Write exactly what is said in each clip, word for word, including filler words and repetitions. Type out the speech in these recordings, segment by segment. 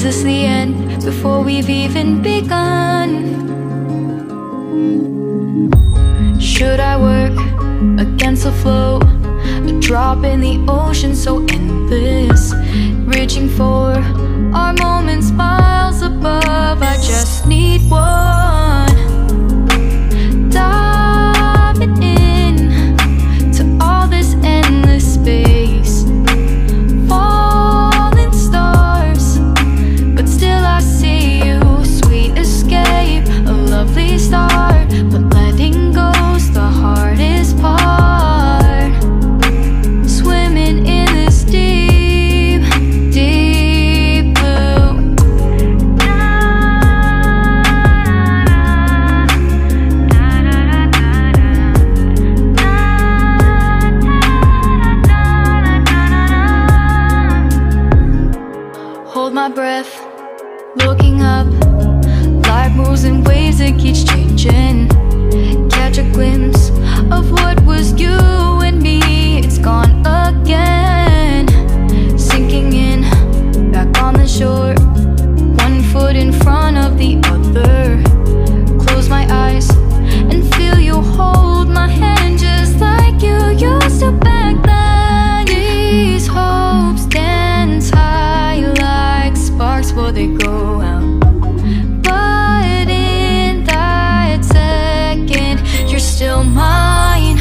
this the end before we've even begun? Should I work against the flow? A drop in the ocean so endless, reaching for our moments miles above. I just need one. Diving in to all this endless space, falling stars, but still I see you. Sweet escape, a lovely start, but letting go's the hardest part. Swimming in this deep, deep blue. Hold my breath, looking up. Life moves in waves that keeps changing. Catch a glimpse of what was you and me. It's gone again. Sinking in, back on the shore, one foot in front of the other. Close my eyes and feel you hold my hand just like you used to back then. These hopes dance high like sparks before they go out. But in that second, you're still mine.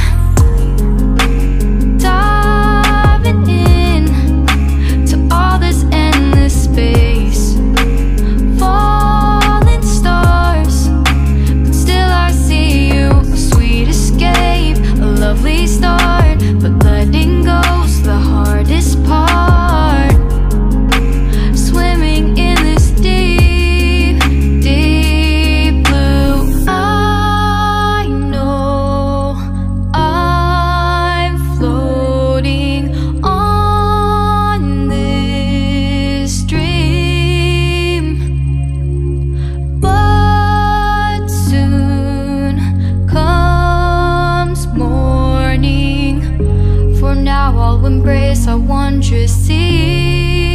Diving in to all this endless space, falling stars, but still I see you. A sweet escape, a lovely start, but letting go's the hardest part. Swimming in this deep, deep blue. I know I'm floating on this dream, but soon comes morning. For now I'll embrace our wondrous sea.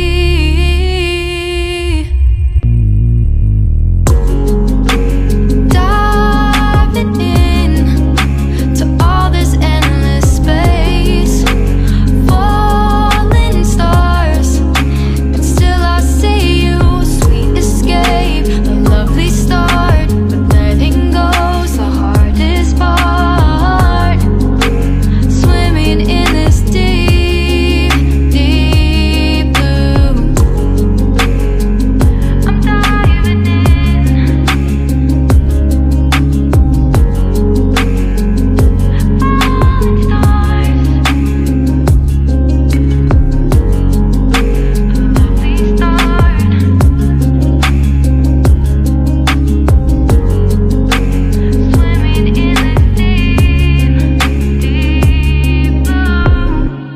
Diving in to all this endless space, falling stars, but still I see you. Sweet escape, a lovely start, but letting go's the hardest part. Swimming in this deep, deep blue. I'm diving in. Falling stars, lovely start. Swimming in this deep, deep blue.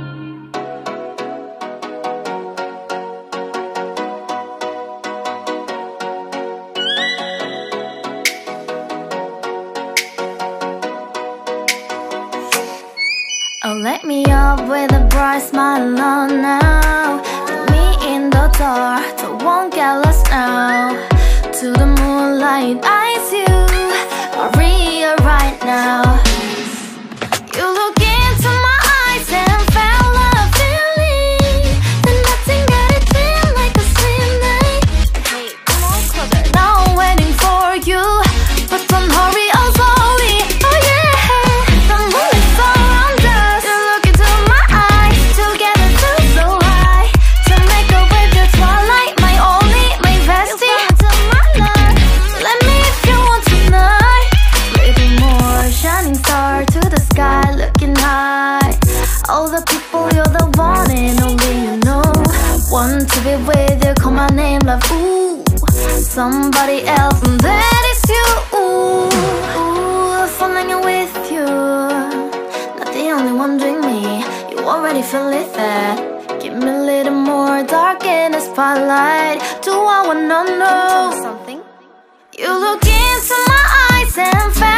Oh, let me up with a bright smile on now. Put me in the dark, so won't get lost now. To the moonlight, eyes you, Maria right now. You look into my eyes and felt a feeling that nothing got it feel like a slim night. Hey, come on closer. Now I'm waiting for you, but don't hurry, oh slowly. Oh yeah, the moonlight surrounds us. You look into my eyes, together feel so high. To make a wave, the twilight, my only, my bestie. You come into my life, let me if you want tonight. Little more shining star to the sky, looking high. All the people, you're the one and only you know. Want to be with you, call my name, love, ooh. Somebody else, and that is you, ooh. Ooh, falling in with you, not the only one doing me. You already feel it there. Give me a little more dark in the spotlight. Do I wanna know something? You look into my eyes and feel